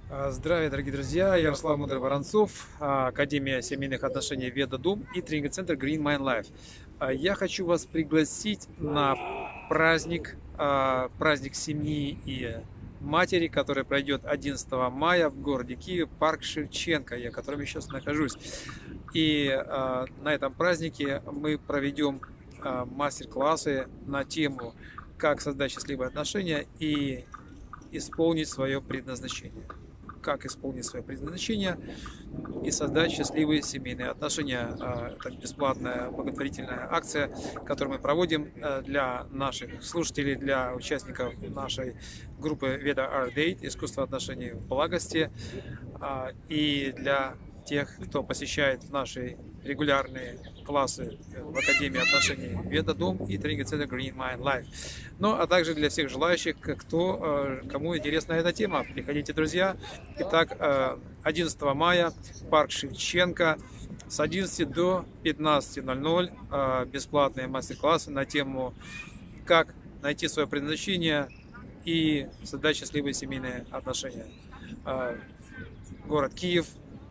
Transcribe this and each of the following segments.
Здравия, дорогие друзья! Ярослав Мудрый-Воронцов, Академия семейных отношений Веда-Дом и тренинговый центр Green Mind Life. Я хочу вас пригласить на праздник, праздник семьи и матери, который пройдет 11 мая в городе Киеве, парк Шевченко, я в котором сейчас нахожусь. И на этом празднике мы проведем мастер-классы на тему «Как создать счастливые отношения и исполнить свое предназначение». Как исполнить свое предназначение и создать счастливые семейные отношения. Это бесплатная благотворительная акция, которую мы проводим для наших слушателей, для участников нашей группы Veda Art Date «Искусство отношений в благости» и для тех, кто посещает наши регулярные классы в Академии отношений Веда-Дом и тренинговый центр Green Mind Life. Ну, а также для всех желающих, кому интересна эта тема. Приходите, друзья. Итак, 11 мая, парк Шевченко, с 11 до 15:00 бесплатные мастер-классы на тему «Как найти свое предназначение и создать счастливые семейные отношения». Город Киев.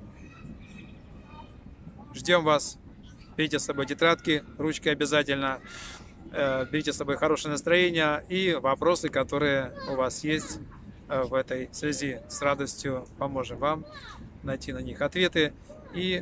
Ждем вас. Берите с собой тетрадки, ручки обязательно. Берите с собой хорошее настроение и вопросы, которые у вас есть в этой связи. С радостью поможем вам найти на них ответы и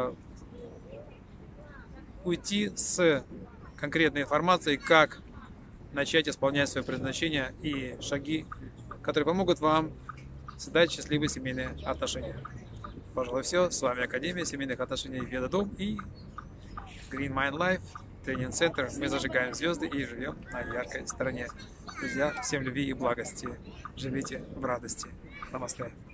уйти с конкретной информацией, как начать исполнять свое предназначение и шаги, которые помогут вам создать счастливые семейные отношения. Пожалуй, все. С вами Академия семейных отношений Веда-Дом и Green Mind Life, тренинг-центр. Мы зажигаем звезды и живем на яркой стороне. Друзья, всем любви и благости. Живите в радости. Намасте.